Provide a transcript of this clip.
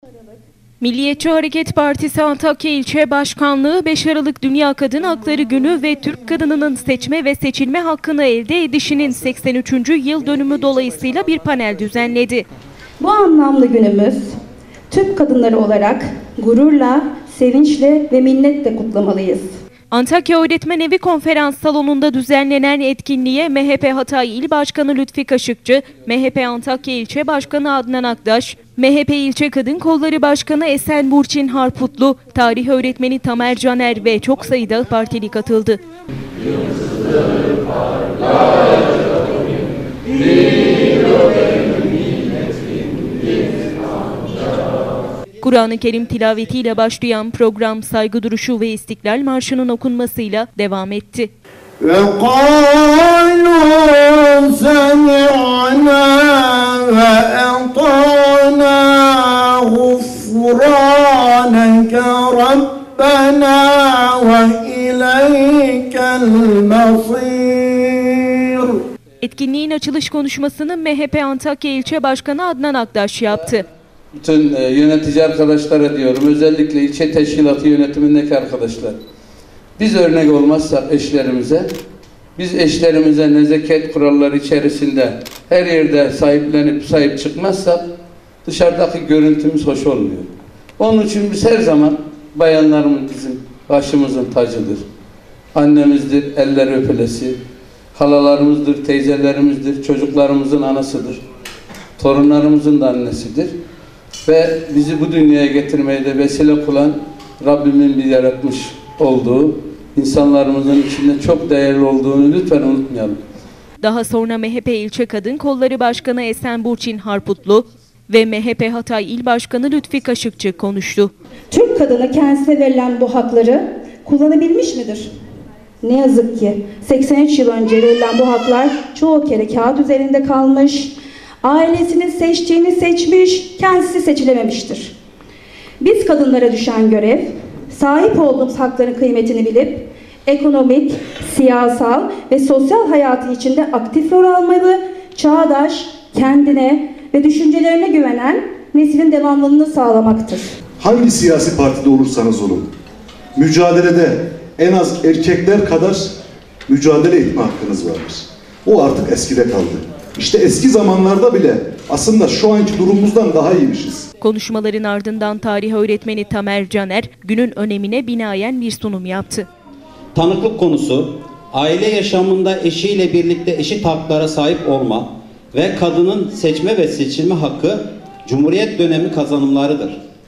Milliyetçi Hareket Partisi Antakya İlçe Başkanlığı 5 Aralık Dünya Kadın Hakları Günü ve Türk kadınının seçme ve seçilme hakkını elde edişinin 83. yıl dönümü dolayısıyla bir panel düzenledi. Bu anlamlı günümüz Türk kadınları olarak gururla, sevinçle ve minnetle kutlamalıyız. Antakya Öğretmen Evi Konferans Salonu'nda düzenlenen etkinliğe MHP Hatay İl Başkanı Lütfi Kaşıkçı, MHP Antakya İlçe Başkanı Adnan Aktaş, MHP İlçe Kadın Kolları Başkanı Esen Burçin Harputlu, tarih öğretmeni Tamer Caner ve çok sayıda partili katıldı. Kur'an-ı Kerim tilavetiyle başlayan program saygı duruşu ve İstiklal Marşı'nın okunmasıyla devam etti. Ve kâlû semi'nâ ve etânâ gufrâneke Rabbena ve ileykel masîr. Etkinliğin açılış konuşmasını MHP Antakya İlçe Başkanı Adnan Aktaş yaptı. Bütün yönetici arkadaşlara diyorum, özellikle ilçe teşkilatı yönetimindeki arkadaşlar. Biz örnek olmazsak eşlerimize, biz eşlerimize nezaket kuralları içerisinde her yerde sahip çıkmazsak dışarıdaki görüntümüz hoş olmuyor. Onun için biz her zaman bayanlarımız bizim başımızın tacıdır. Annemizdir, eller öpülesi, halalarımızdır, teyzelerimizdir, çocuklarımızın anasıdır, torunlarımızın da annesidir. Ve bizi bu dünyaya getirmeye de vesile kılan Rabbimin bir yaratmış olduğu, insanlarımızın içinde çok değerli olduğunu lütfen unutmayalım. Daha sonra MHP İlçe Kadın Kolları Başkanı Esen Burçin Harputlu ve MHP Hatay İl Başkanı Lütfi Kaşıkçı konuştu. Türk kadını kendisine verilen bu hakları kullanabilmiş midir? Ne yazık ki 83 yıl önce verilen bu haklar çoğu kere kağıt üzerinde kalmış, ailesinin seçtiğini seçmiş, kendisi seçilememiştir. Biz kadınlara düşen görev, sahip olduğumuz hakların kıymetini bilip, ekonomik, siyasal ve sosyal hayatı içinde aktif rol almalı, çağdaş, kendine ve düşüncelerine güvenen neslin devamlılığını sağlamaktır. Hangi siyasi partide olursanız olun, mücadelede en az erkekler kadar mücadele etme hakkınız vardır. O artık eskide kaldı. İşte eski zamanlarda bile aslında şu anki durumumuzdan daha iyiymişiz. Konuşmaların ardından tarih öğretmeni Tamer Caner günün önemine binaen bir sunum yaptı. Tanıklık konusu aile yaşamında eşiyle birlikte eşit haklara sahip olma ve kadının seçme ve seçilme hakkı Cumhuriyet dönemi kazanımlarıdır.